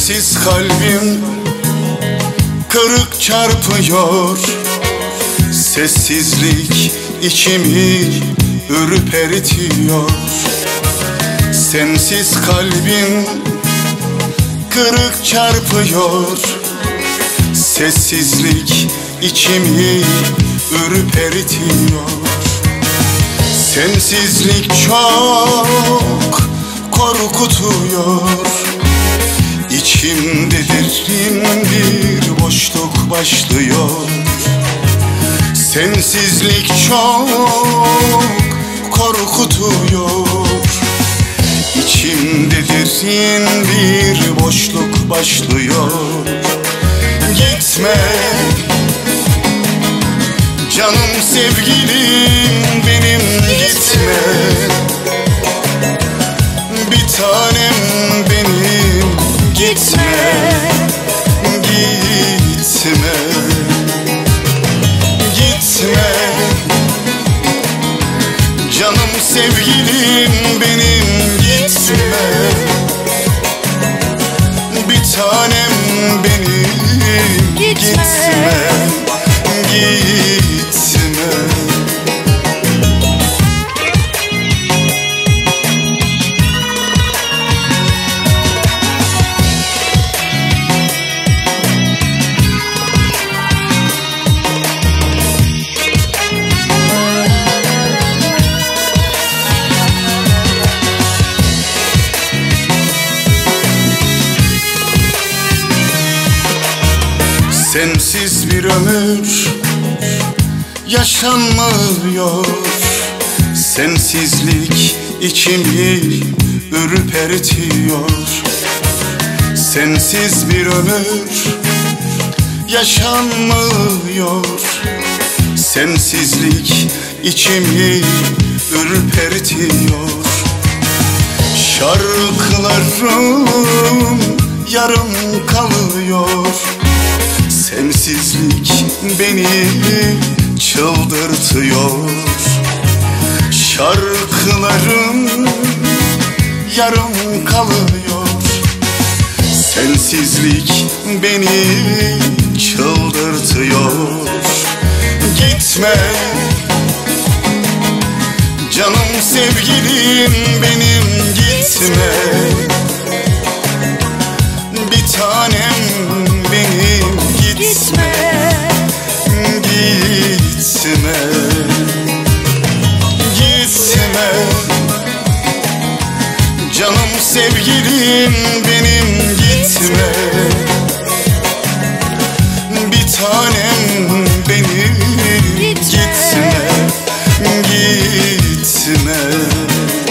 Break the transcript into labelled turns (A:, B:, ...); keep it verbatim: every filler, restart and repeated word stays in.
A: Sensiz kalbim kırık çarpıyor. Sessizlik içimi ürpertiyor. Sensiz kalbim kırık çarpıyor. Sessizlik içimi ürpertiyor. Sensizlik çok korkutuyor. İçimde derin bir boşluk başlıyor. Sensizlik çok korkutuyor. İçimde derin bir boşluk başlıyor. Gitme canım sevgilim benim, gitme bir tanem benim, gitme, gitme, gitme canım sevgilim benim, gitme bir tanem benim, gitme, gitme. Sensiz bir ömür yaşanmıyor. Sensizlik içimi ürpertiyor. Sensiz bir ömür yaşanmıyor. Sensizlik içimi ürpertiyor. Şarkılarım yarım kalıyor. Sensizlik beni çıldırtıyor. Şarkılarım yarım kalıyor. Sensizlik beni çıldırtıyor. Gitme canım sevgilim benim, gitme bir tanem benim, gitme, gitme, gitme canım sevgilim benim, gitme bir tanem benim, gitme, gitme, gitme.